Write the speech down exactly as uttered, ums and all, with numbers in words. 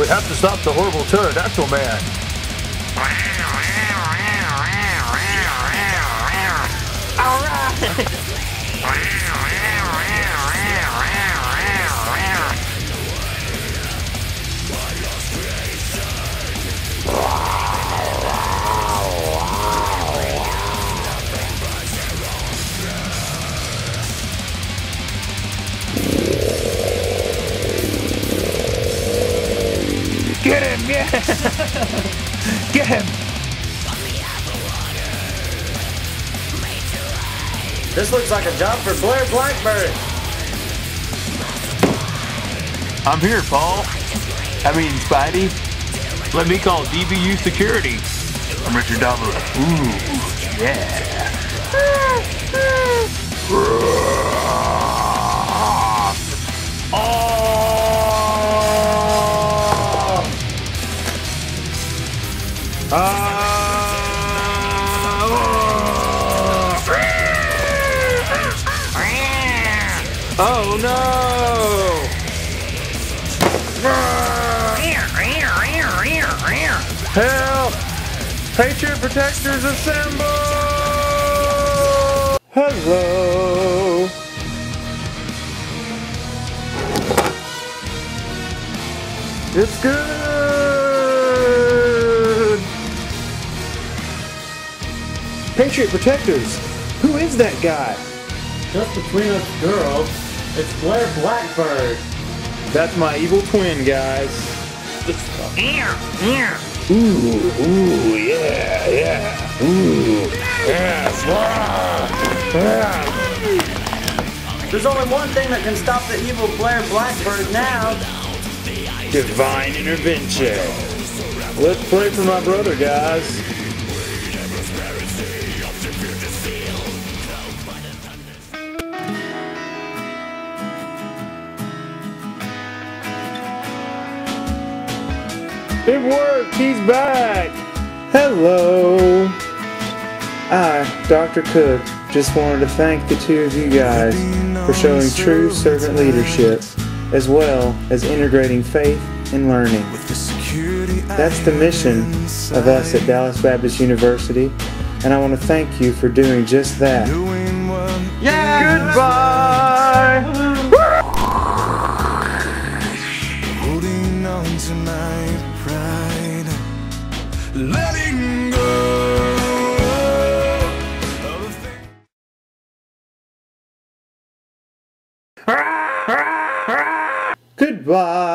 We have to stop the horrible pterodactyl man. Alright! Get him, yeah! Get him! This looks like a job for Blair Blackbird. I'm here, Paul. I mean, Spidey. Let me call D B U security. I'm Richard Davila. Ooh, yeah. Oh! Ah! Oh no! Help! Patriot Protectors assemble! Hello! It's good! Patriot Protectors! Who is that guy? Just between us girls, it's Blair Blackbird. That's my evil twin, guys. Ooh, ooh, yeah, yeah. Ooh, yes. Yeah. There's only one thing that can stop the evil Blair Blackbird now. Divine intervention. Let's pray for my brother, guys. It worked! He's back! Hello! I, Doctor Cook, just wanted to thank the two of you guys for showing true servant leadership, as well as integrating faith and learning. That's the mission of us at Dallas Baptist University, and I want to thank you for doing just that. Yeah! Goodbye! Holding on to my pride, letting go of Goodbye!